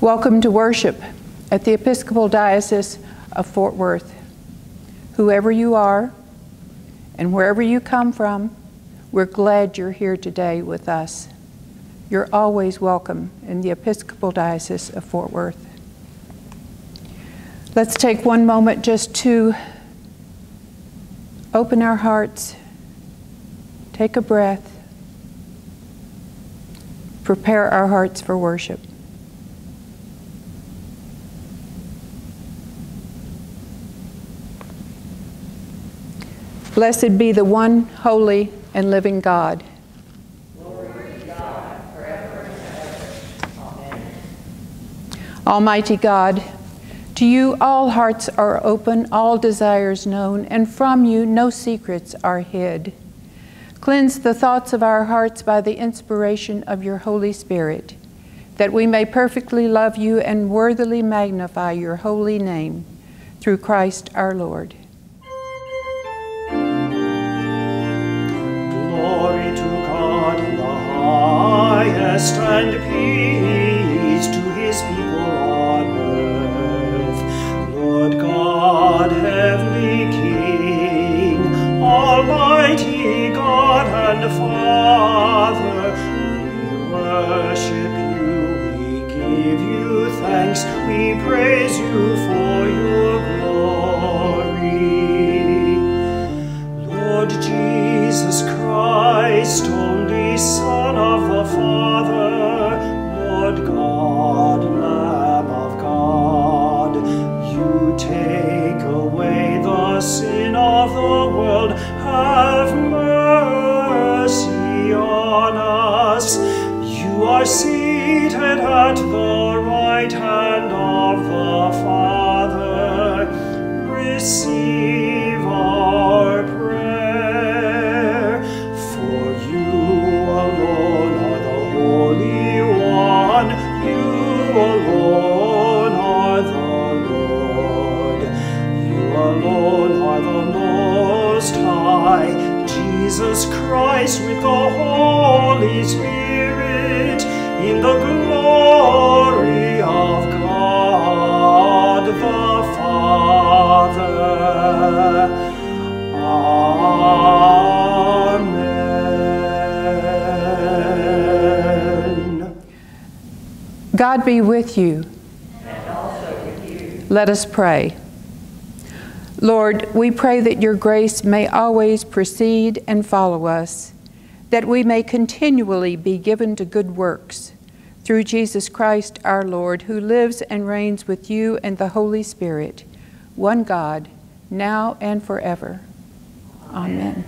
Welcome to worship at the Episcopal Diocese of Fort Worth. Whoever you are and wherever you come from, we're glad you're here today with us. You're always welcome in the Episcopal Diocese of Fort Worth. Let's take one moment just to open our hearts, take a breath, prepare our hearts for worship. Blessed be the one holy and living God. Glory to God, forever and ever. Amen. Almighty God, to you all hearts are open, all desires known, and from you no secrets are hid. Cleanse the thoughts of our hearts by the inspiration of your Holy Spirit, that we may perfectly love you and worthily magnify your holy name, through Christ our Lord. Glory to God in the highest, and peace to his people on earth. Lord God, heavenly King, almighty God and Father, we worship you, we give you thanks, we praise you for your glory. Lord Jesus Christ, only Son of the Father, Lord God, Lamb of God, you take away the sin of the world, have mercy on us. You are seated at the right hand of the Father. Receive our prayer, for you alone are the Holy One, you alone are the Lord, you alone are the Most High, Jesus Christ with the Holy Spirit, in the glory of God the Father. Amen. God be with you. And also with you. Let us pray. Lord, we pray that your grace may always precede and follow us, that we may continually be given to good works, through Jesus Christ our Lord, who lives and reigns with you and the Holy Spirit, one God, now and forever. Amen.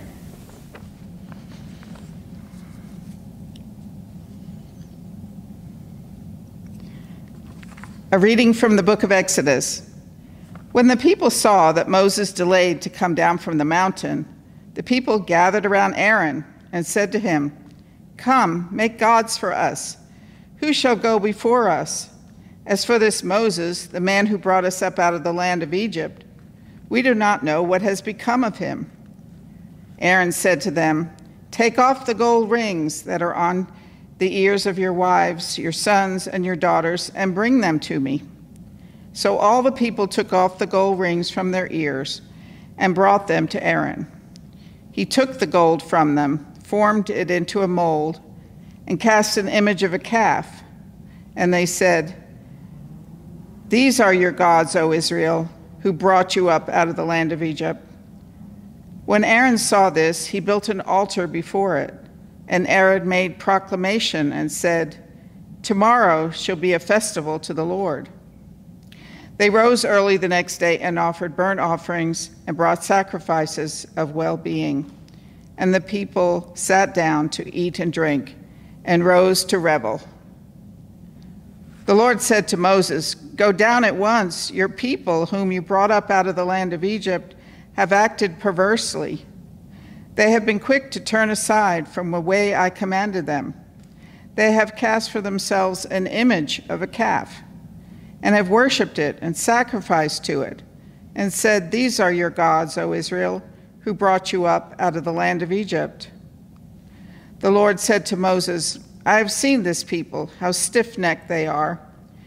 A reading from the book of Exodus. When the people saw that Moses delayed to come down from the mountain, the people gathered around Aaron and said to him, "Come, make gods for us. Who shall go before us? As for this Moses, the man who brought us up out of the land of Egypt, we do not know what has become of him." Aaron said to them, "Take off the gold rings that are on the ears of your wives, your sons, and your daughters, and bring them to me." So all the people took off the gold rings from their ears and brought them to Aaron. He took the gold from them, formed it into a mold, and cast an image of a calf. And they said, "These are your gods, O Israel, who brought you up out of the land of Egypt." When Aaron saw this, he built an altar before it, and Aaron made proclamation and said, "Tomorrow shall be a festival to the Lord." They rose early the next day and offered burnt offerings and brought sacrifices of well-being. And the people sat down to eat and drink and rose to revel. The Lord said to Moses, "Go down at once. Your people, whom you brought up out of the land of Egypt, have acted perversely. They have been quick to turn aside from the way I commanded them. They have cast for themselves an image of a calf, and have worshipped it and sacrificed to it, and said, 'These are your gods, O Israel, who brought you up out of the land of Egypt.'" The Lord said to Moses, "I have seen this people, how stiff-necked they are.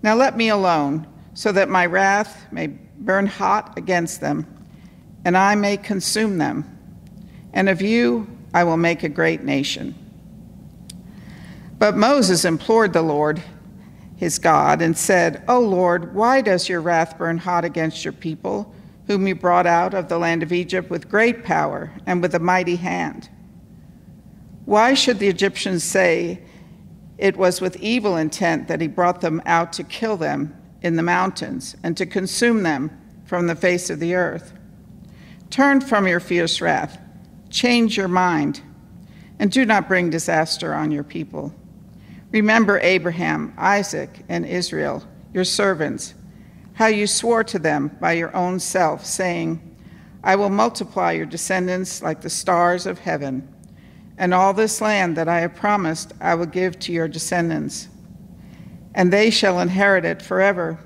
Now let me alone, so that my wrath may burn hot against them, and I may consume them. And of you I will make a great nation." But Moses implored the Lord, his God, and said, "O Lord, why does your wrath burn hot against your people, whom you brought out of the land of Egypt with great power and with a mighty hand? Why should the Egyptians say it was with evil intent that he brought them out to kill them in the mountains and to consume them from the face of the earth? Turn from your fierce wrath, change your mind, and do not bring disaster on your people. Remember Abraham, Isaac, and Israel, your servants, how you swore to them by your own self, saying, 'I will multiply your descendants like the stars of heaven, and all this land that I have promised I will give to your descendants, and they shall inherit it forever.'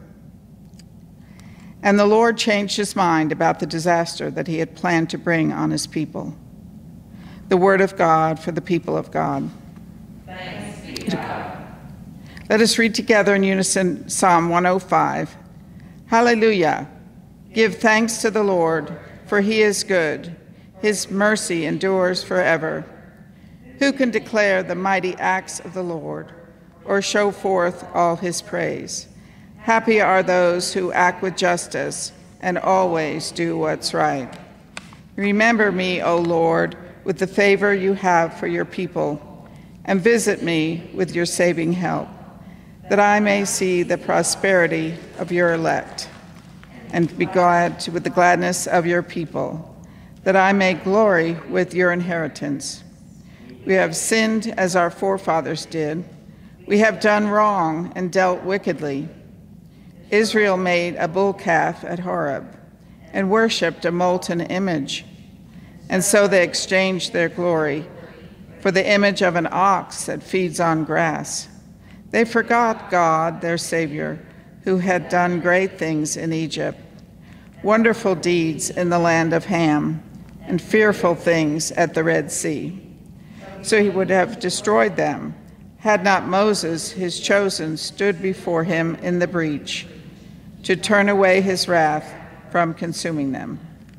And the Lord changed his mind about the disaster that he had planned to bring on his people." The word of God for the people of God. Thanks be to God. Let us read together in unison Psalm 105. Hallelujah! Give thanks to the Lord, for he is good. His mercy endures forever. Who can declare the mighty acts of the Lord, or show forth all his praise? Happy are those who act with justice and always do what's right. Remember me, O Lord, with the favor you have for your people, and visit me with your saving help, that I may see the prosperity of your elect, and be glad with the gladness of your people, that I may glory with your inheritance. We have sinned as our forefathers did. We have done wrong and dealt wickedly. Israel made a bull calf at Horeb and worshipped a molten image. And so they exchanged their glory for the image of an ox that feeds on grass. They forgot God, their Savior, who had done great things in Egypt, wonderful deeds in the land of Ham, and fearful things at the Red Sea. So he would have destroyed them, had not Moses, his chosen, stood before him in the breach, to turn away his wrath from consuming them.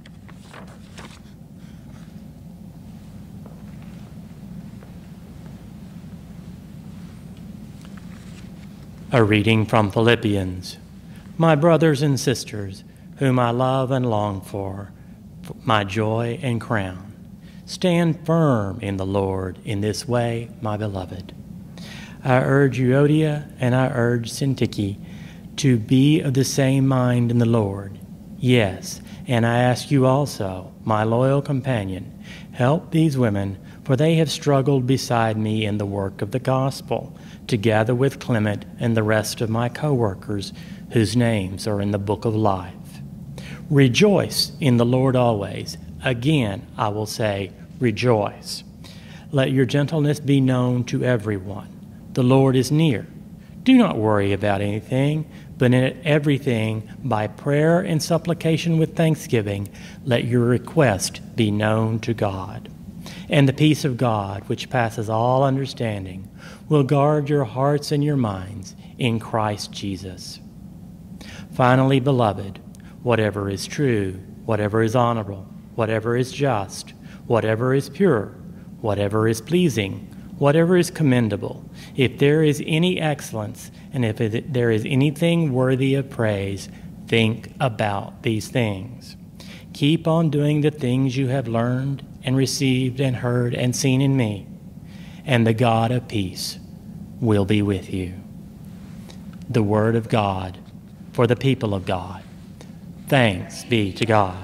A reading from Philippians. My brothers and sisters, whom I love and long for, my joy and crown, stand firm in the Lord in this way, my beloved. I urge Euodia and I urge Syntyche to be of the same mind in the Lord. Yes, and I ask you also, my loyal companion, help these women, for they have struggled beside me in the work of the gospel, together with Clement and the rest of my co-workers, whose names are in the book of life. Rejoice in the Lord always. Again, I will say, rejoice. Let your gentleness be known to everyone. The Lord is near. Do not worry about anything, but in everything, by prayer and supplication with thanksgiving, let your request be known to God. And the peace of God, which passes all understanding, will guard your hearts and your minds in Christ Jesus. Finally, beloved, whatever is true, whatever is honorable, whatever is just, whatever is pure, whatever is pleasing, whatever is commendable, if there is any excellence, and if there is anything worthy of praise, think about these things. Keep on doing the things you have learned and received and heard and seen in me, and the God of peace will be with you. The word of God for the people of God. Thanks be to God.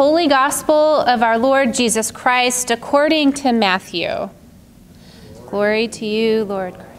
Holy Gospel of our Lord Jesus Christ according to Matthew. Glory to you, Lord Christ.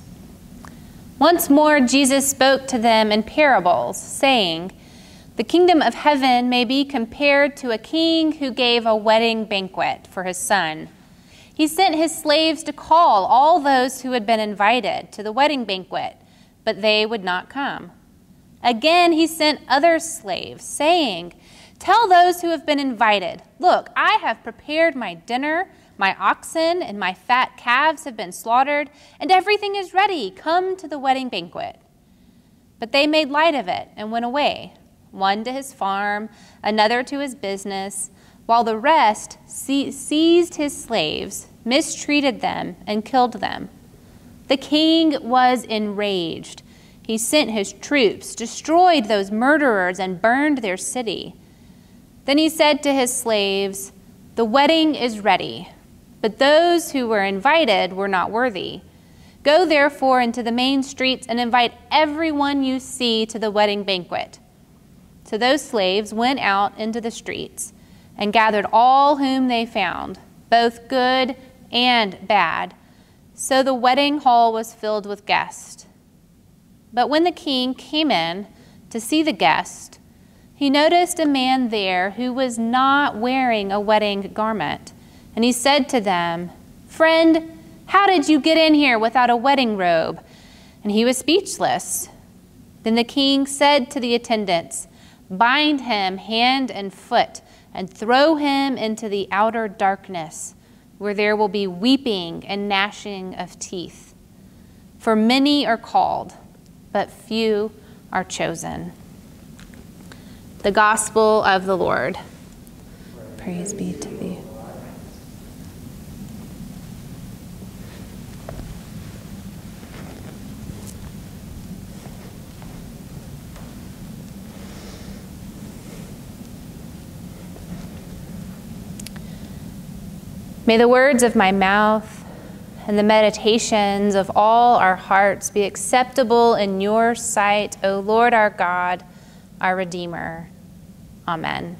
Once more Jesus spoke to them in parables, saying, "The kingdom of heaven may be compared to a king who gave a wedding banquet for his son. He sent his slaves to call all those who had been invited to the wedding banquet, but they would not come. Again, he sent other slaves, saying, 'Tell those who have been invited, look, I have prepared my dinner, my oxen and my fat calves have been slaughtered, and everything is ready. Come to the wedding banquet.' But they made light of it and went away, one to his farm, another to his business, while the rest seized his slaves, mistreated them, and killed them. The king was enraged. He sent his troops, destroyed those murderers, and burned their city. Then he said to his slaves, 'The wedding is ready, but those who were invited were not worthy. Go therefore into the main streets and invite everyone you see to the wedding banquet.' So those slaves went out into the streets and gathered all whom they found, both good and bad. So the wedding hall was filled with guests. But when the king came in to see the guests, he noticed a man there who was not wearing a wedding garment. And he said to them, 'Friend, how did you get in here without a wedding robe?' And he was speechless. Then the king said to the attendants, 'Bind him hand and foot and throw him into the outer darkness, where there will be weeping and gnashing of teeth. For many are called, but few are chosen.'" The Gospel of the Lord. Praise be to thee. May the words of my mouth and the meditations of all our hearts be acceptable in your sight, O Lord our God, our Redeemer. Amen.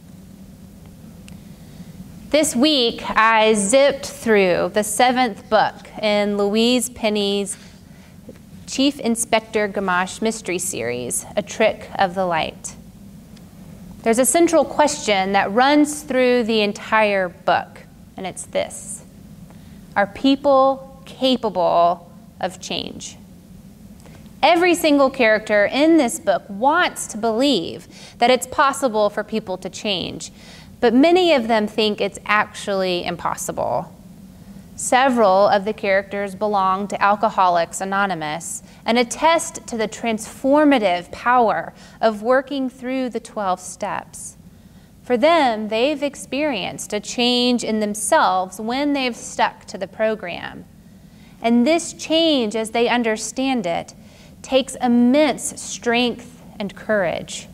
This week, I zipped through the 7th book in Louise Penny's Chief Inspector Gamache mystery series, A Trick of the Light. There's a central question that runs through the entire book, and it's this: are people capable of change? Every single character in this book wants to believe that it's possible for people to change, but many of them think it's actually impossible. Several of the characters belong to Alcoholics Anonymous and attest to the transformative power of working through the 12 steps. For them, they've experienced a change in themselves when they've stuck to the program. And this change, as they understand it, takes immense strength and courage.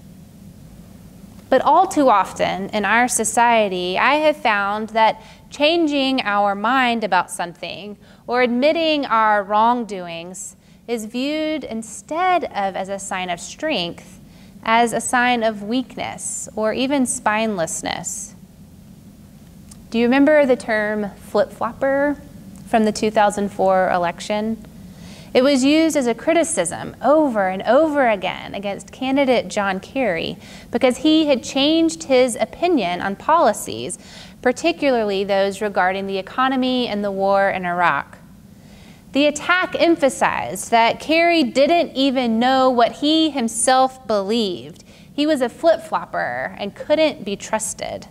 But all too often in our society, I have found that changing our mind about something or admitting our wrongdoings is viewed instead of as a sign of strength, as a sign of weakness or even spinelessness. Do you remember the term flip-flopper from the 2004 election? It was used as a criticism over and over again against candidate John Kerry because he had changed his opinion on policies, particularly those regarding the economy and the war in Iraq. The attack emphasized that Kerry didn't even know what he himself believed. He was a flip-flopper and couldn't be trusted.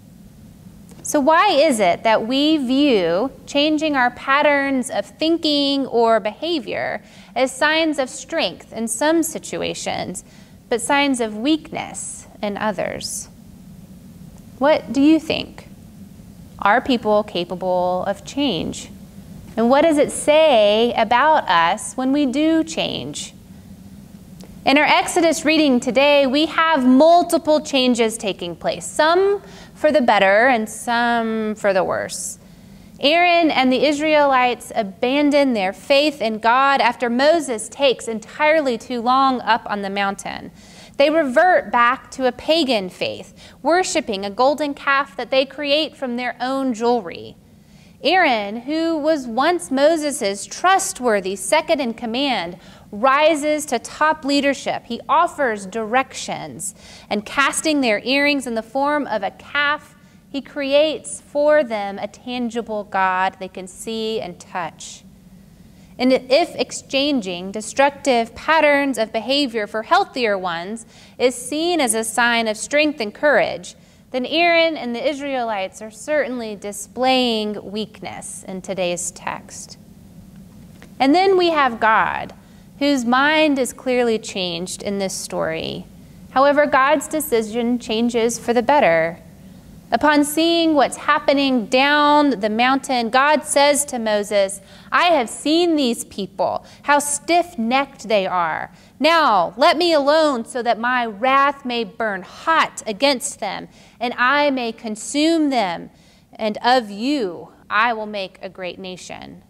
So why is it that we view changing our patterns of thinking or behavior as signs of strength in some situations, but signs of weakness in others? What do you think? Are people capable of change? And what does it say about us when we do change? In our Exodus reading today, we have multiple changes taking place, some for the better and some for the worse. Aaron and the Israelites abandon their faith in God after Moses takes entirely too long up on the mountain. They revert back to a pagan faith, worshiping a golden calf that they create from their own jewelry. Aaron, who was once Moses' trustworthy second in command, rises to top leadership. He offers directions, and casting their earrings in the form of a calf, he creates for them a tangible God they can see and touch. And if exchanging destructive patterns of behavior for healthier ones is seen as a sign of strength and courage, then Aaron and the Israelites are certainly displaying weakness in today's text. And then we have God, whose mind is clearly changed in this story. However, God's decision changes for the better. Upon seeing what's happening down the mountain, God says to Moses, "I have seen these people, how stiff-necked they are. Now let me alone so that my wrath may burn hot against them, and I may consume them, and of you I will make a great nation."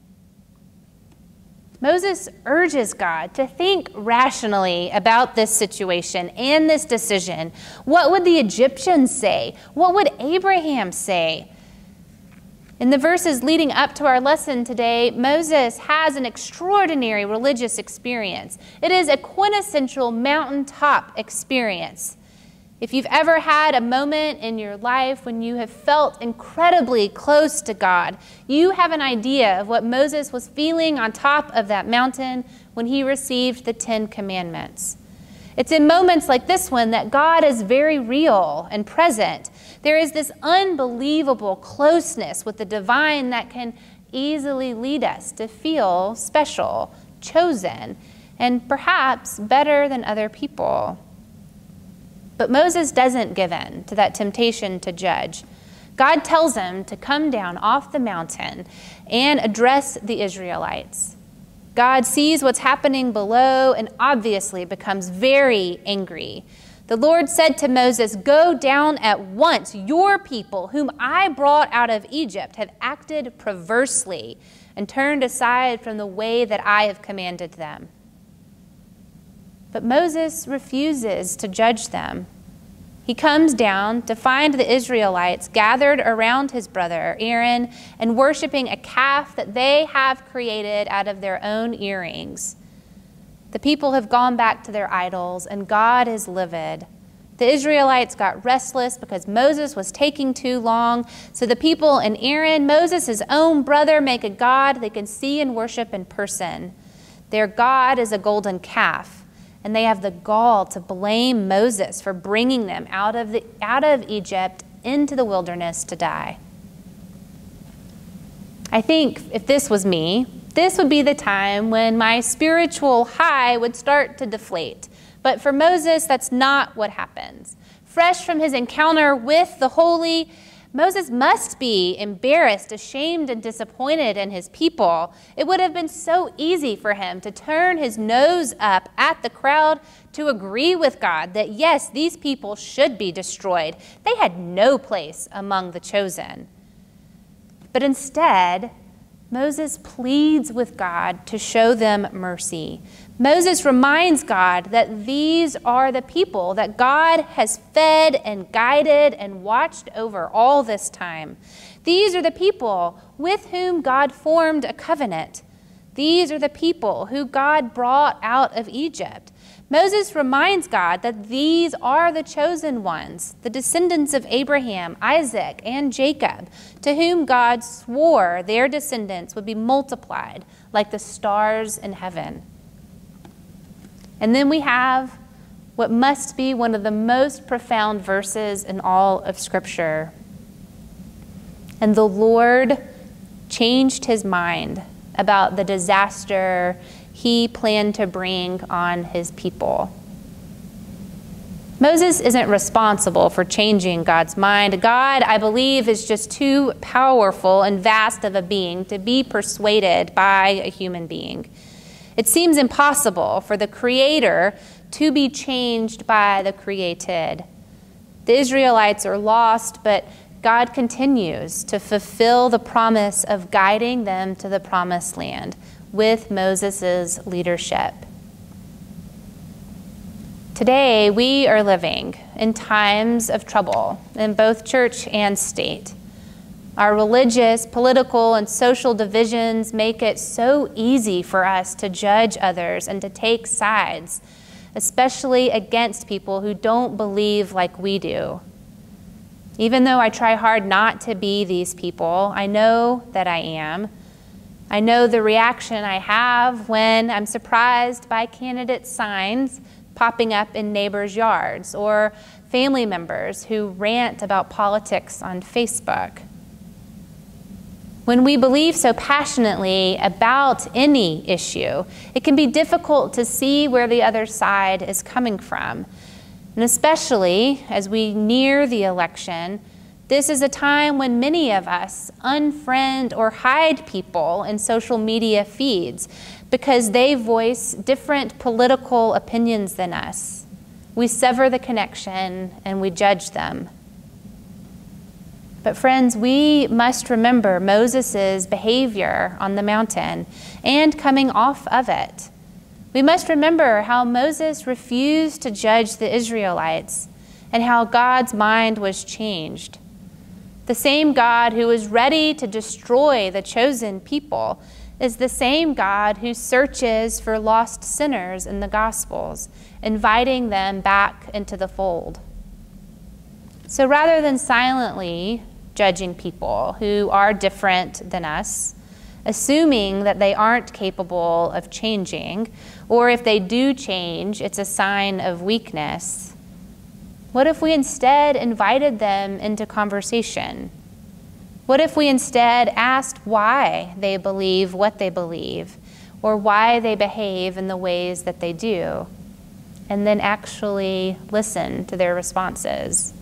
Moses urges God to think rationally about this situation and this decision. What would the Egyptians say? What would Abraham say? In the verses leading up to our lesson today, Moses has an extraordinary religious experience. It is a quintessential mountaintop experience. If you've ever had a moment in your life when you have felt incredibly close to God, you have an idea of what Moses was feeling on top of that mountain when he received the 10 Commandments. It's in moments like this one that God is very real and present. There is this unbelievable closeness with the divine that can easily lead us to feel special, chosen, and perhaps better than other people. But Moses doesn't give in to that temptation to judge. God tells him to come down off the mountain and address the Israelites. God sees what's happening below and obviously becomes very angry. The Lord said to Moses, "Go down at once. Your people, whom I brought out of Egypt, have acted perversely and turned aside from the way that I have commanded them." But Moses refuses to judge them. He comes down to find the Israelites gathered around his brother Aaron and worshiping a calf that they have created out of their own earrings. The people have gone back to their idols, and God is livid. The Israelites got restless because Moses was taking too long, so the people and Aaron, Moses' own brother, make a god they can see and worship in person. Their god is a golden calf. And they have the gall to blame Moses for bringing them out of Egypt into the wilderness to die. I think if this was me, this would be the time when my spiritual high would start to deflate. But for Moses, that's not what happens. Fresh from his encounter with the holy, Moses must be embarrassed, ashamed, and disappointed in his people. It would have been so easy for him to turn his nose up at the crowd to agree with God that, yes, these people should be destroyed. They had no place among the chosen. But instead, Moses pleads with God to show them mercy. Moses reminds God that these are the people that God has fed and guided and watched over all this time. These are the people with whom God formed a covenant. These are the people who God brought out of Egypt. Moses reminds God that these are the chosen ones, the descendants of Abraham, Isaac, and Jacob, to whom God swore their descendants would be multiplied like the stars in heaven. And then we have what must be one of the most profound verses in all of Scripture. And the Lord changed his mind about the disaster he planned to bring on his people. Moses isn't responsible for changing God's mind. God, I believe, is just too powerful and vast of a being to be persuaded by a human being. It seems impossible for the Creator to be changed by the created. The Israelites are lost, but God continues to fulfill the promise of guiding them to the promised land with Moses' leadership. Today, we are living in times of trouble in both church and state. Our religious, political, and social divisions make it so easy for us to judge others and to take sides, especially against people who don't believe like we do. Even though I try hard not to be these people, I know that I am. I know the reaction I have when I'm surprised by candidate signs popping up in neighbors' yards, or family members who rant about politics on Facebook. When we believe so passionately about any issue, it can be difficult to see where the other side is coming from. And especially as we near the election, this is a time when many of us unfriend or hide people in social media feeds because they voice different political opinions than us. We sever the connection and we judge them. But friends, we must remember Moses' behavior on the mountain and coming off of it. We must remember how Moses refused to judge the Israelites and how God's mind was changed. The same God who was ready to destroy the chosen people is the same God who searches for lost sinners in the Gospels, inviting them back into the fold. So rather than silently judging people who are different than us, assuming that they aren't capable of changing, or if they do change, it's a sign of weakness, what if we instead invited them into conversation? What if we instead asked why they believe what they believe, or why they behave in the ways that they do, and then actually listen to their responses?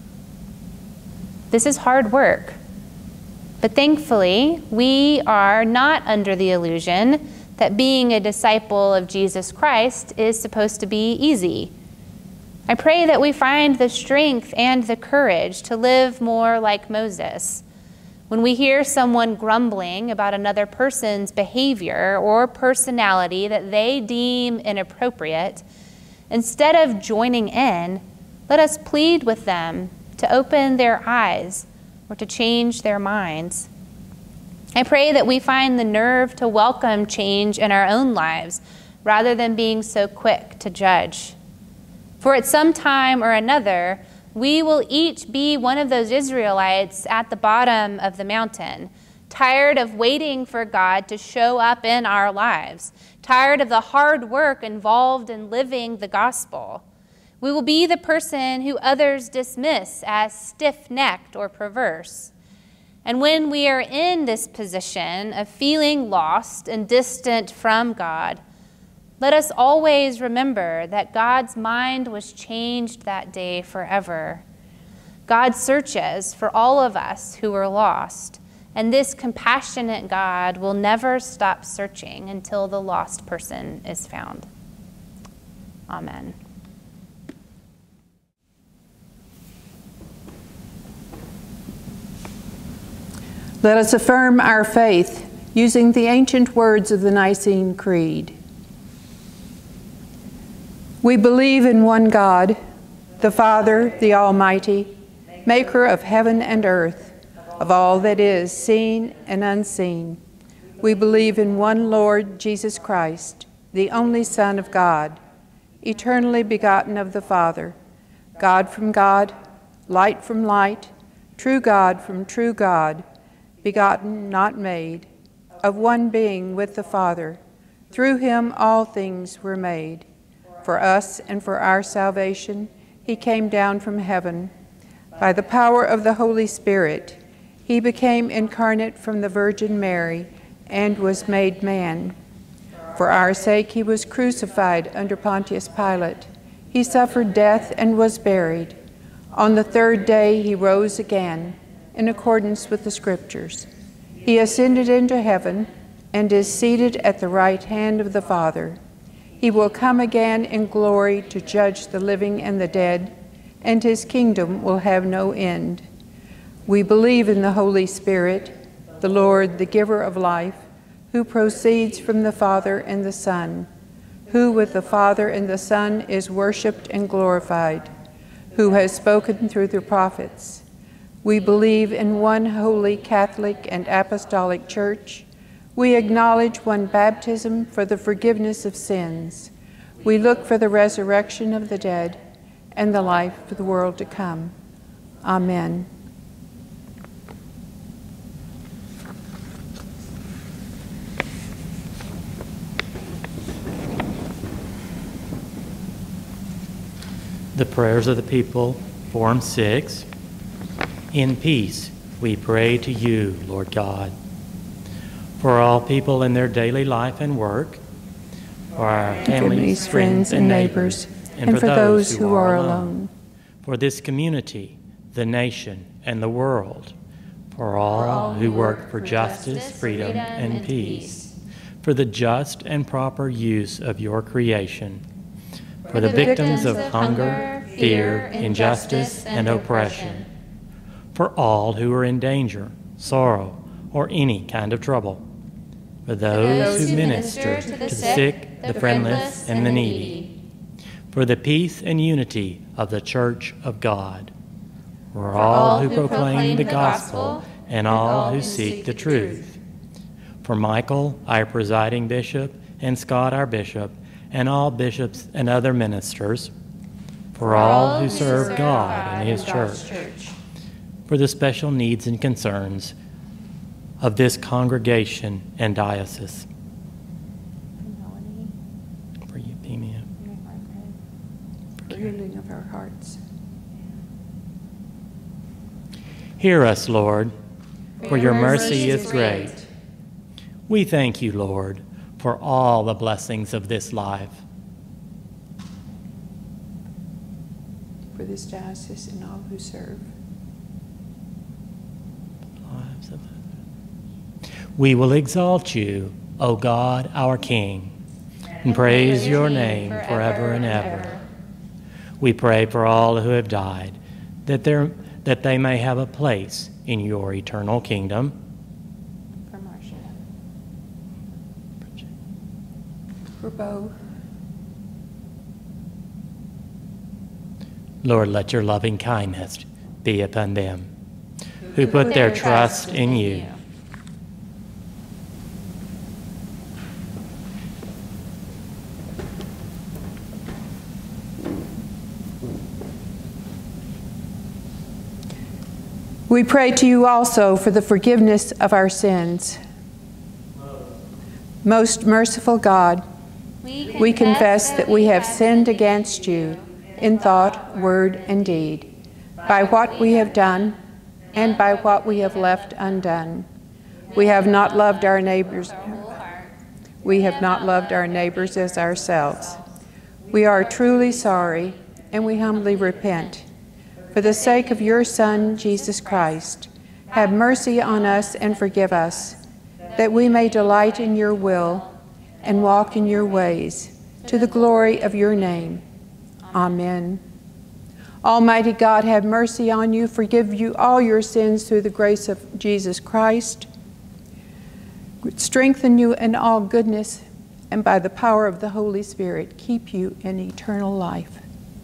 This is hard work, but thankfully, we are not under the illusion that being a disciple of Jesus Christ is supposed to be easy. I pray that we find the strength and the courage to live more like Moses. When we hear someone grumbling about another person's behavior or personality that they deem inappropriate, instead of joining in, let us plead with them to open their eyes or to change their minds. I pray that we find the nerve to welcome change in our own lives rather than being so quick to judge. For at some time or another, we will each be one of those Israelites at the bottom of the mountain, tired of waiting for God to show up in our lives, tired of the hard work involved in living the gospel. We will be the person who others dismiss as stiff-necked or perverse. And when we are in this position of feeling lost and distant from God, let us always remember that God's mind was changed that day forever. God searches for all of us who are lost, and this compassionate God will never stop searching until the lost person is found. Amen. Let us affirm our faith using the ancient words of the Nicene Creed. We believe in one God, the Father, the Almighty, maker of heaven and earth, of all that is seen and unseen. We believe in one Lord Jesus Christ, the only Son of God, eternally begotten of the Father, God from God, light from light, true God from true God, begotten, not made, of one being with the Father. Through him all things were made. For us and for our salvation, he came down from heaven. By the power of the Holy Spirit, he became incarnate from the Virgin Mary and was made man. For our sake, he was crucified under Pontius Pilate. He suffered death and was buried. On the third day, he rose again, in accordance with the Scriptures. He ascended into heaven and is seated at the right hand of the Father. He will come again in glory to judge the living and the dead, and his kingdom will have no end. We believe in the Holy Spirit, the Lord, the giver of life, who proceeds from the Father and the Son, who with the Father and the Son is worshiped and glorified, who has spoken through the prophets. We believe in one holy Catholic and Apostolic Church. We acknowledge one baptism for the forgiveness of sins. We look for the resurrection of the dead and the life of the world to come. Amen. The prayers of the people, Form 6. In peace, we pray to you, Lord God. For all people in their daily life and work, for our families, friends, and neighbors, and for those who are alone, for this community, the nation, and the world, for all who work for justice, freedom, and peace, for the just and proper use of your creation, for the victims of hunger, fear, injustice, and oppression, for all who are in danger, sorrow, or any kind of trouble, for those who minister to the sick, the friendless, and the needy, for the peace and unity of the Church of God, for all who proclaim the gospel and all who seek the truth, for Michael, our presiding bishop, and Scott, our bishop, and all bishops and other ministers, for all who serve God and His church, for the special needs and concerns of this congregation and diocese. For Euphemia. For healing of our hearts. Hear us, Lord, for your mercy is great. We thank you, Lord, for all the blessings of this life. For this diocese and all who serve. We will exalt you, O God, our King, and praise your name forever and ever. We pray for all who have died, that they may have a place in your eternal kingdom. For Marcia. For Bo. Lord, let your loving kindness be upon them who put their trust in you. We pray to you also for the forgiveness of our sins. Most merciful God, we confess that we have sinned against you in thought, word, and deed, by what we have done and by what we have left undone. We have not loved our neighbors. We have not loved our neighbors as ourselves. We are truly sorry, and we humbly repent. For the sake of your Son, Jesus Christ, have mercy on us and forgive us, that we may delight in your will and walk in your ways, to the glory of your name. Amen. Almighty God, have mercy on you, forgive you all your sins through the grace of Jesus Christ, strengthen you in all goodness, and by the power of the Holy Spirit, keep you in eternal life.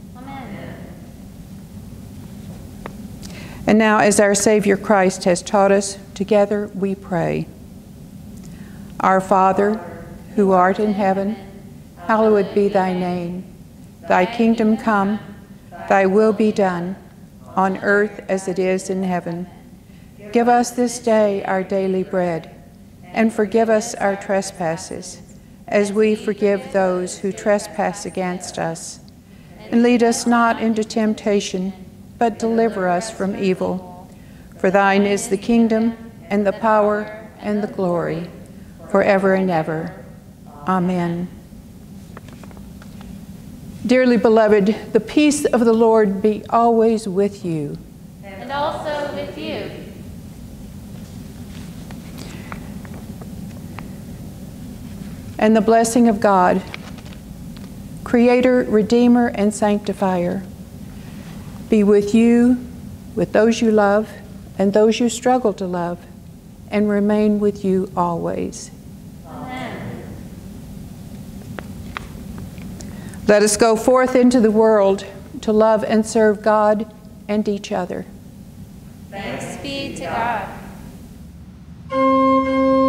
And now, as our Savior Christ has taught us, together we pray. Our Father, who art in heaven, hallowed be thy name. Thy kingdom come, thy will be done, on earth as it is in heaven. Give us this day our daily bread, and forgive us our trespasses, as we forgive those who trespass against us. And lead us not into temptation, but deliver us from evil. For thine is the kingdom, and the power, and the glory, forever and ever. Amen. Dearly beloved, the peace of the Lord be always with you. And also with you. And the blessing of God, Creator, Redeemer, and Sanctifier, be with you, with those you love, and those you struggle to love, and remain with you always. Amen. Let us go forth into the world to love and serve God and each other. Thanks be to God.